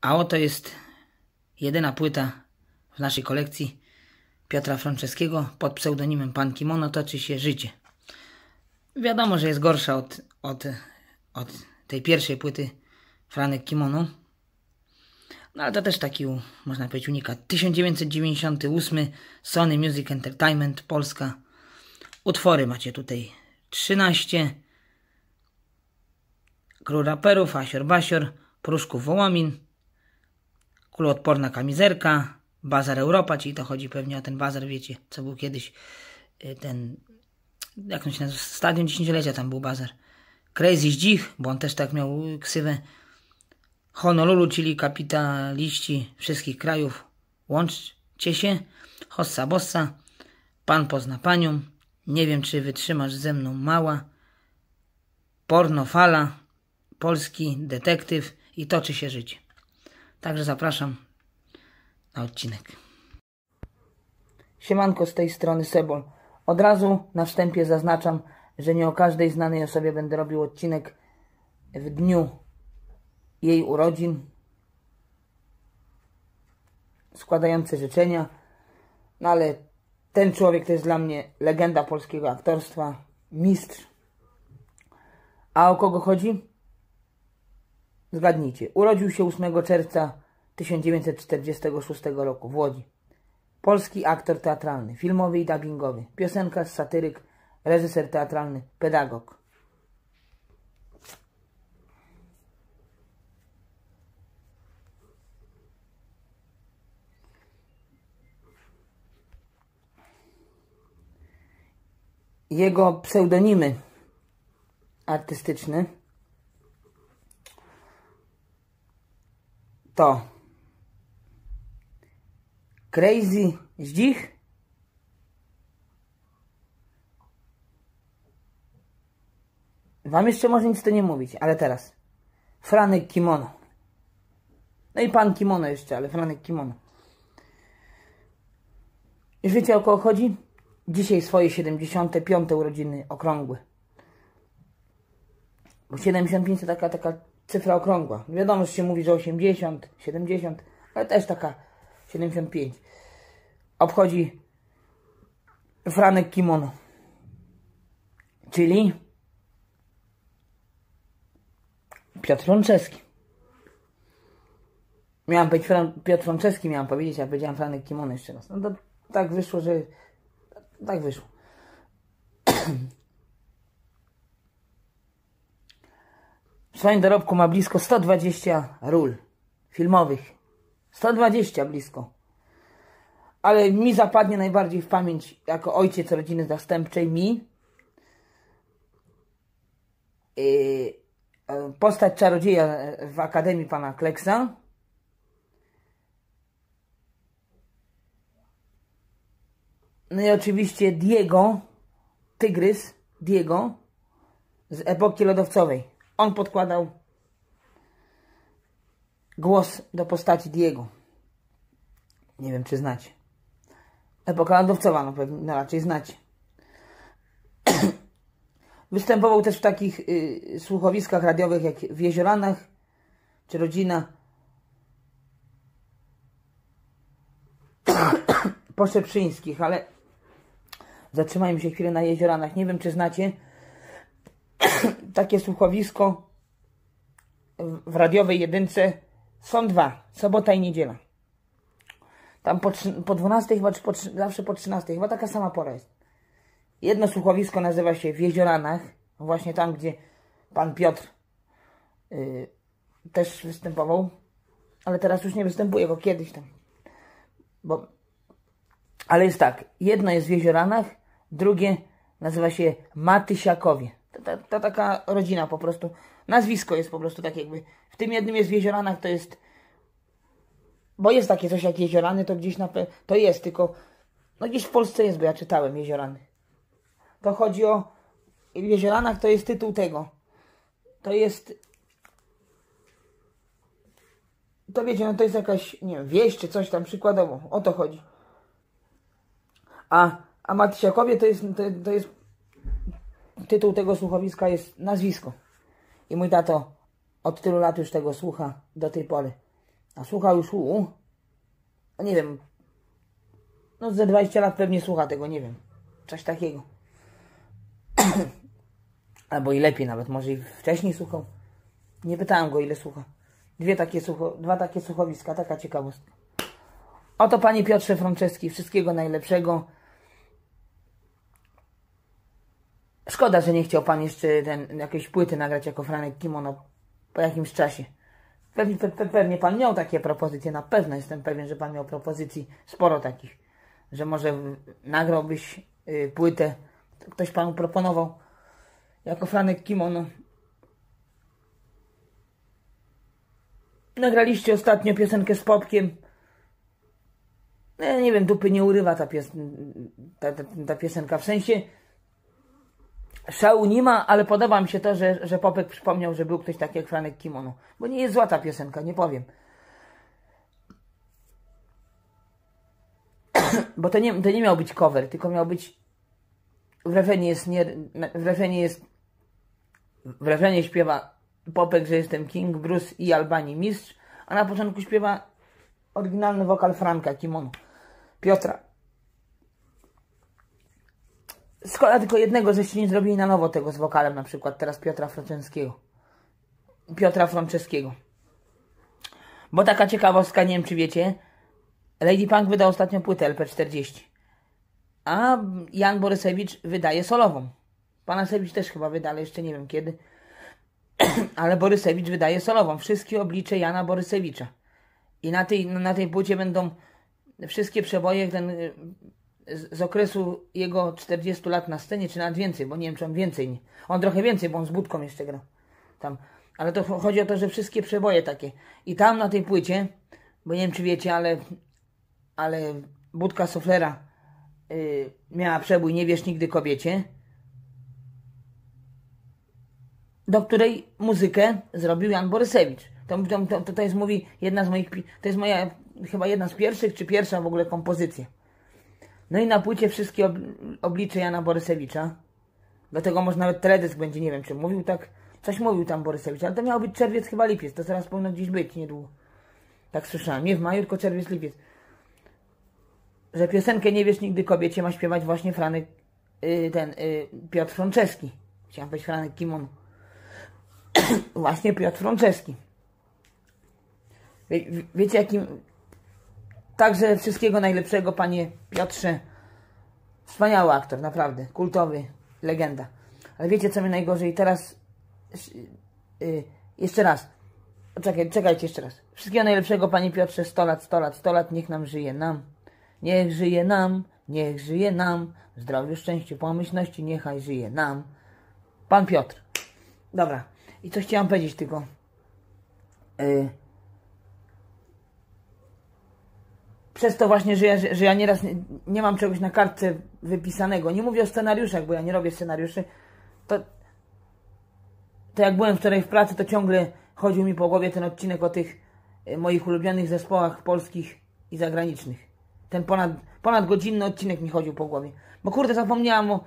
A oto jest jedyna płyta w naszej kolekcji Piotra Franceskiego pod pseudonimem Pan Kimono. Toczy się życie. Wiadomo, że jest gorsza od tej pierwszej płyty Franek Kimono. No ale to też taki, można powiedzieć, unikat. 1998, Sony Music Entertainment, Polska. Utwory macie tutaj 13. Król raperów, Asior Basior, Pruszków Wołomin, Kuloodporna Kamizelka, Bazar Europa, czyli to chodzi pewnie o ten bazar, wiecie, co był kiedyś ten, jak on się nazywa, Stadion Dziesięciolecia, tam był bazar. Crazy Zdzich, bo on też tak miał ksywę. Honolulu, czyli kapitaliści wszystkich krajów, łączcie się. Hossa Bossa, Pan pozna panią, Nie wiem, czy wytrzymasz ze mną, mała. Pornofala, Polski detektyw i Toczy się życie. Także zapraszam na odcinek. Siemanko, z tej strony Sebol. Od razu na wstępie zaznaczam, że nie o każdej znanej osobie będę robił odcinek w dniu jej urodzin, składający życzenia. No ale ten człowiek to jest dla mnie legenda polskiego aktorstwa, mistrz. A o kogo chodzi? Zgadnijcie. Urodził się 8 czerwca 1946 roku w Łodzi. Polski aktor teatralny, filmowy i dubbingowy, piosenkarz, satyryk, reżyser teatralny, pedagog. Jego pseudonimy artystyczne to Crazy Zdzich, wam jeszcze może nic to nie mówić, ale teraz Franek Kimono. No i Pan Kimono jeszcze, ale Franek Kimono. Już wiecie, o kogo chodzi? Dzisiaj swoje 75. urodziny okrągłe. Bo 75 to taka cyfra okrągła. Wiadomo, że się mówi, że 80, 70, ale też taka 75. Obchodzi Franek Kimono. Czyli Piotr Franceski. Miałem powiedzieć Piotr Franceski, miałem powiedzieć, a powiedziałem Franek Kimono jeszcze raz. No to tak wyszło, że... Tak wyszło. W swoim dorobku ma blisko 120 ról filmowych. 120 blisko. Ale mi zapadnie najbardziej w pamięć, jako ojciec rodziny zastępczej, postać czarodzieja w Akademii Pana Kleksa. No i oczywiście Diego, tygrys Diego z epoki lodowcowej. On podkładał głos do postaci Diego. Nie wiem, czy znacie. Epoka lodowcowa, no pewnie raczej znacie. Występował też w takich słuchowiskach radiowych jak w Jezioranach czy Rodzina Poszeprzyńskich, ale zatrzymajmy się chwilę na Jezioranach. Nie wiem, czy znacie takie słuchowisko w radiowej jedynce. Są dwa, sobota i niedziela. Tam po 12 chyba, czy zawsze po 13, chyba taka sama pora jest. Jedno słuchowisko nazywa się W Jezioranach, właśnie tam, gdzie pan Piotr też występował, ale teraz już nie występuje, bo kiedyś tam. Ale jest tak, jedno jest w Jezioranach, drugie nazywa się Matysiakowie. To taka rodzina po prostu. Nazwisko jest po prostu tak jakby. W tym jednym jest w Jezioranach, to jest... Bo jest takie coś jak Jeziorany, to gdzieś to jest, tylko... No gdzieś w Polsce jest, bo ja czytałem Jeziorany. To chodzi o... W Jezioranach to jest tytuł tego. To jest... To wiecie, no to jest jakaś, nie wiem, wieś czy coś tam przykładowo. O to chodzi. A Matysiakowie to jest tytuł tego słuchowiska, jest nazwisko. I mój tato od tylu lat już tego słucha do tej pory. A słuchał już no nie wiem, no ze 20 lat pewnie słucha tego, nie wiem. Coś takiego. Albo i lepiej nawet, może i wcześniej słuchał. Nie pytałem go, ile słucha. Dwa takie słuchowiska, taka ciekawostka. Oto panie Piotrze Franceski, wszystkiego najlepszego. Szkoda, że nie chciał pan jeszcze jakieś płyty nagrać jako Franek Kimono po jakimś czasie. Pewnie pan miał takie propozycje, na pewno jestem pewien, że pan miał propozycji sporo takich. Że może nagrałbyś płytę, ktoś panu proponował jako Franek Kimono. Nagraliście ostatnio piosenkę z Popkiem. Nie wiem, dupy nie urywa ta piosenka. W sensie szału nie ma, ale podoba mi się to, że Popek przypomniał, że był ktoś taki jak Franek Kimono. Bo nie jest zła ta piosenka, nie powiem. Bo to nie miał być cover, tylko miał być... W refrenie śpiewa Popek, że jestem King, Bruce i Albanii mistrz, a na początku śpiewa oryginalny wokal Franka Kimono, Piotra. Szkoda tylko jednego, żeście nie zrobili na nowo tego z wokalem, na przykład teraz Piotra Franceskiego. Bo taka ciekawostka, nie wiem czy wiecie, Lady Punk wydał ostatnio płytę LP40, a Jan Borysewicz wydaje solową. Panasewicz też chyba wyda, ale jeszcze nie wiem kiedy. Ale Borysewicz wydaje solową. Wszystkie oblicze Jana Borysewicza. I na tej płycie będą wszystkie przeboje z okresu jego 40 lat na scenie, czy nawet więcej, bo nie wiem, czy on więcej nie. On trochę więcej, bo on z Budką jeszcze grał. Tam. Ale to chodzi o to, że wszystkie przeboje takie. I tam na tej płycie, bo nie wiem, czy wiecie, ale Budka Soflera miała przebój Nie wierz nigdy kobiecie, do której muzykę zrobił Jan Borysewicz. To jest, mówi, jedna z moich... To jest moja chyba jedna z pierwszych, czy pierwsza w ogóle kompozycja. No i na płycie wszystkie oblicze Jana Borysewicza. Dlatego może nawet teledysk będzie, nie wiem czy mówił tak. Coś mówił tam Borysewicz, ale to miał być czerwiec, chyba lipiec. To zaraz powinno gdzieś być niedługo. Tak słyszałem. Nie w maju, tylko czerwiec, lipiec. Że piosenkę Nie wierz nigdy kobiecie ma śpiewać właśnie Franek... Piotr Franceski. Chciałem powiedzieć Franek Kimono. Właśnie Piotr Franceski. Wiecie jakim... Także wszystkiego najlepszego, panie Piotrze. Wspaniały aktor, naprawdę. Kultowy, legenda. Ale wiecie co mi najgorzej? Teraz... jeszcze raz. Czekajcie jeszcze raz. Wszystkiego najlepszego, panie Piotrze. 100 lat, 100 lat, 100 lat. Niech nam żyje nam. Niech żyje nam. Niech żyje nam. W zdrowiu, szczęściu, pomyślności. Niechaj żyje nam. Pan Piotr. Dobra. I coś chciałem powiedzieć tylko. Przez to właśnie, że ja nieraz nie mam czegoś na kartce wypisanego. Nie mówię o scenariuszach, bo ja nie robię scenariuszy. To jak byłem wczoraj w pracy, to ciągle chodził mi po głowie ten odcinek o tych moich ulubionych zespołach polskich i zagranicznych. Ten ponad godzinny odcinek mi chodził po głowie. Bo kurde, zapomniałam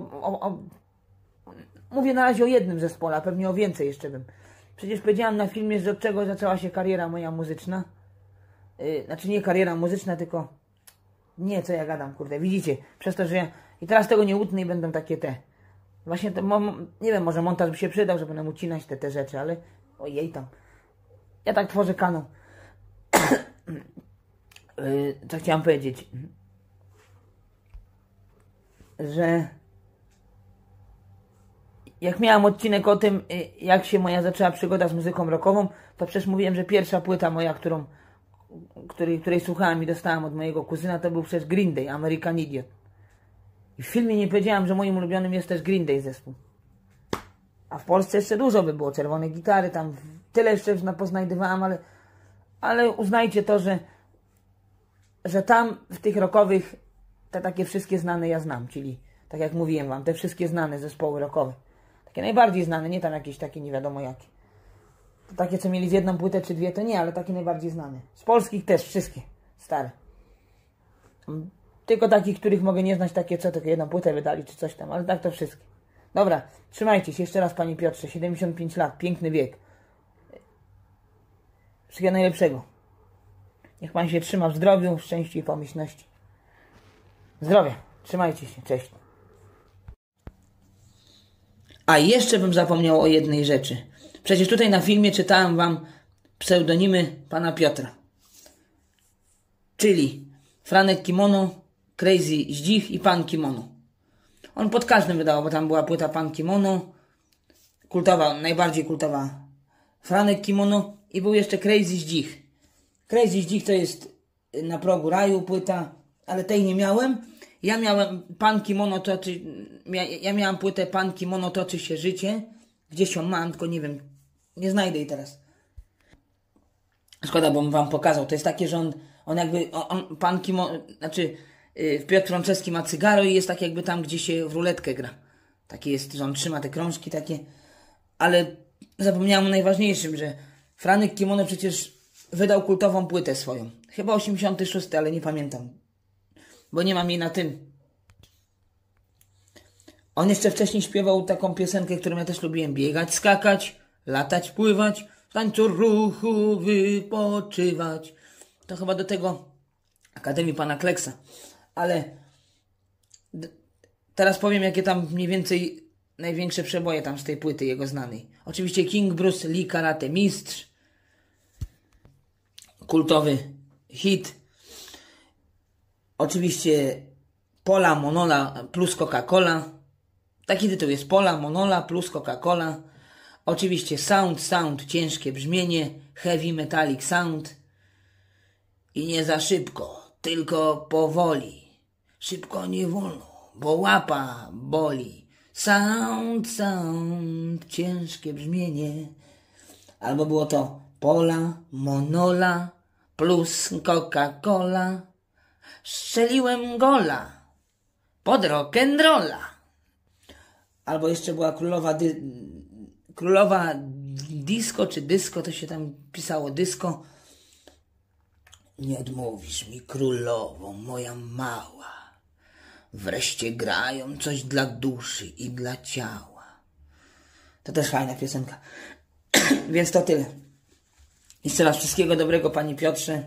mówię na razie o jednym zespole, a pewnie o więcej jeszcze bym. Przecież powiedziałam na filmie, że od czego zaczęła się kariera moja muzyczna. Znaczy nie kariera muzyczna, tylko... Nie, co ja gadam, kurde. Widzicie, przez to, że ja... I teraz tego nie utnę i będą takie te... Właśnie, nie wiem, może montaż by się przydał, żeby nam ucinać te rzeczy, ale... Ojej tam. Ja tak tworzę kanał. Co chciałem powiedzieć? Że... Jak miałam odcinek o tym, jak się moja zaczęła przygoda z muzyką rockową, to przecież mówiłem, że pierwsza płyta moja, której słuchałem i dostałem od mojego kuzyna, to był przecież Green Day, American Idiot. I w filmie nie powiedziałam, że moim ulubionym jest też Green Day zespół. A w Polsce jeszcze dużo by było, Czerwone Gitary, tam tyle jeszcze poznajdywałam, ale uznajcie to, że tam w tych rockowych te takie wszystkie znane ja znam, czyli tak jak mówiłem wam, te wszystkie znane zespoły rockowe. Takie najbardziej znane, nie tam jakieś takie nie wiadomo jakie. To takie, co mieli z jedną płytę czy dwie, to nie, ale takie najbardziej znane. Z polskich też wszystkie, stare. Tylko takich, których mogę nie znać, takie co, tylko jedną płytę wydali czy coś tam, ale tak to wszystkie. Dobra, trzymajcie się jeszcze raz, panie Piotrze, 75 lat, piękny wiek. Wszystkiego najlepszego. Niech pan się trzyma w zdrowiu, w szczęściu i pomyślności. Zdrowie. Trzymajcie się. Cześć. A jeszcze bym zapomniał o jednej rzeczy. Przecież tutaj na filmie czytałem wam pseudonimy pana Piotra. Czyli Franek Kimono, Crazy Zdzich i Pan Kimono. On pod każdym wydawał, bo tam była płyta Pan Kimono, kultowa, najbardziej kultowa Franek Kimono i był jeszcze Crazy Zdzich. Crazy Zdzich to jest Na progu raju płyta, ale tej nie miałem. Ja miałem Pan Kimono toczy, ja miałem płytę Pan Kimono toczy się życie. Gdzieś ją mam, tylko nie wiem, nie znajdę jej teraz. Szkoda, bo bym wam pokazał. To jest takie, że on jakby, Pan Kimono, znaczy Piotr Franceski ma cygaro i jest tak jakby tam, gdzie się w ruletkę gra. Takie jest, że on trzyma te krążki takie. Ale zapomniałem o najważniejszym, że Franek Kimono przecież wydał kultową płytę swoją. Chyba 86, ale nie pamiętam. Bo nie mam jej na tym. On jeszcze wcześniej śpiewał taką piosenkę, którą ja też lubiłem. Biegać, skakać, latać, pływać, w tańcu ruchu wypoczywać. To chyba do tego Akademii Pana Kleksa. Ale teraz powiem, jakie tam mniej więcej największe przeboje tam z tej płyty jego znanej. Oczywiście King Bruce Lee Karate Mistrz. Kultowy hit. Oczywiście Pola Monola plus Coca-Cola. Taki tytuł jest Pola Monola plus Coca-Cola. Oczywiście Sound, ciężkie brzmienie. Heavy Metallic Sound. I nie za szybko, tylko powoli. Szybko nie wolno, bo łapa boli. Sound, ciężkie brzmienie. Albo było to Pola Monola plus Coca-Cola. Strzeliłem gola pod rock'n'rolla. Albo jeszcze była królowa disco, czy disco, to się tam pisało disco. Nie odmówisz mi, królowo, moja mała. Wreszcie grają coś dla duszy i dla ciała. To też fajna piosenka. Więc to tyle. Jeszcze raz wszystkiego dobrego, panie Piotrze.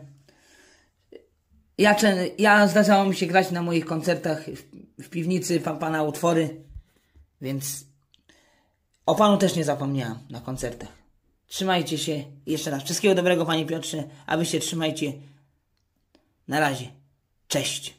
Ja zdarzało mi się grać na moich koncertach w piwnicy pana utwory, więc o panu też nie zapomniałem na koncertach. Trzymajcie się. Jeszcze raz wszystkiego dobrego, panie Piotrze, a wy się trzymajcie. Na razie. Cześć.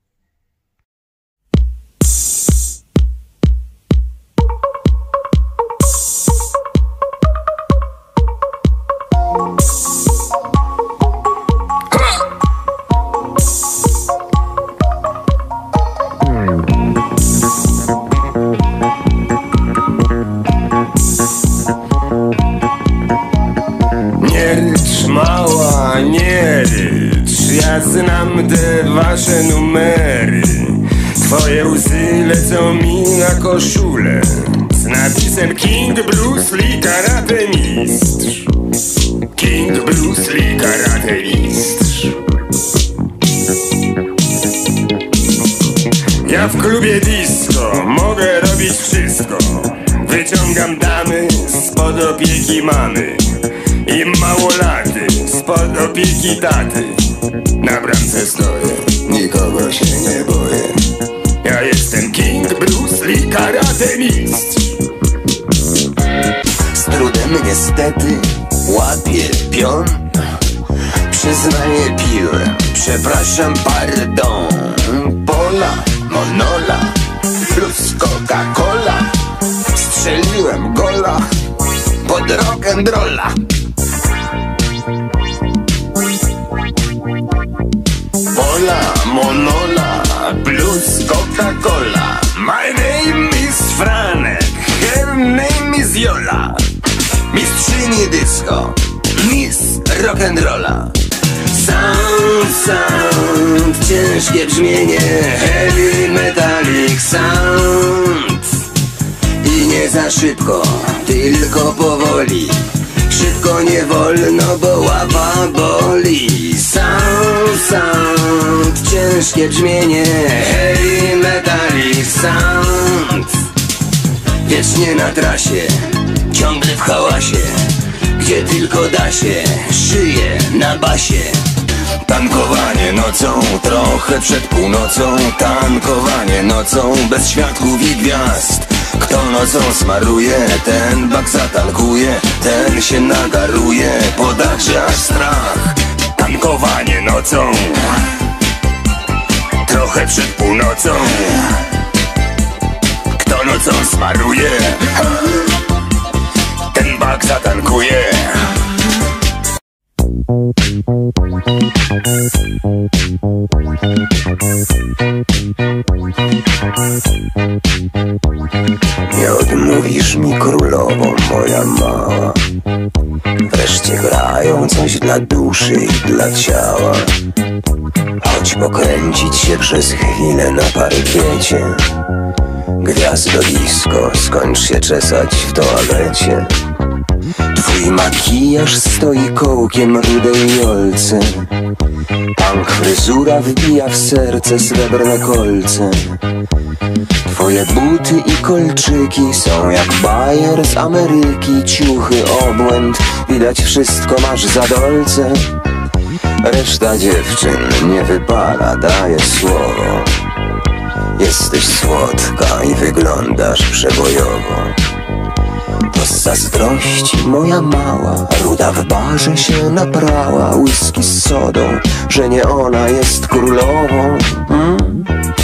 Mała, nie rycz, ja znam te wasze numery. Twoje łzy lecą mi na koszulę z napisem King Bruce Lee Karate Mistrz. King Bruce Lee Karate Mistrz. Ja w klubie disco mogę robić wszystko. Wyciągam damy spod opieki mamy i małolaty spod opieki taty. Na bramce stoję, nikogo się nie boję. Ja jestem King Bruce Lee Karate Mistrz. Z trudem niestety łapię pion. Przyznaję piłę, przepraszam, pardon. Pola Monola plus Coca-Cola. Strzeliłem gola pod rock'n'rolla. Pola Monola plus Coca-Cola. My name is Franek, her name is Jola. Mistrzyni disco, miss rock'n'rolla. Sound, ciężkie brzmienie. Heavy metallic sound. I nie za szybko, tylko powoli. Szybko nie wolno, bo łapa boli. Sound, ciężkie brzmienie. Heavy metallic sound. Wiecznie na trasie, ciągle w hałasie. Gdzie tylko da się, szyję na basie. Tankowanie nocą, trochę przed północą. Tankowanie nocą, bez światłów i gwiazd. Kto nocą smaruje, ten bak zatankuje. Ten się nagaruje, podacie aż strach. Tankowanie nocą, trochę przed północą. Kto nocą smaruje, ten bak zatankuje. Nie odmówisz mi, królowo moja mała. Wreszcie grają coś dla duszy i dla ciała. Chodź pokręcić się przez chwilę na parkiecie. Gwiazdolisko, skończ się czesać w toalecie. Twój makijaż stoi kołkiem rudej jolce. Punk fryzura wbija w serce srebrne kolce. Twoje buty i kolczyki są jak bajer z Ameryki. Ciuchy, obłęd, widać wszystko masz za dolce. Reszta dziewczyn nie wypala, daje słowo. Jesteś słodka i wyglądasz przebojowo. To z zazdrości moja mała, ruda w barze się nabrała whisky z sodą, że nie ona jest królową.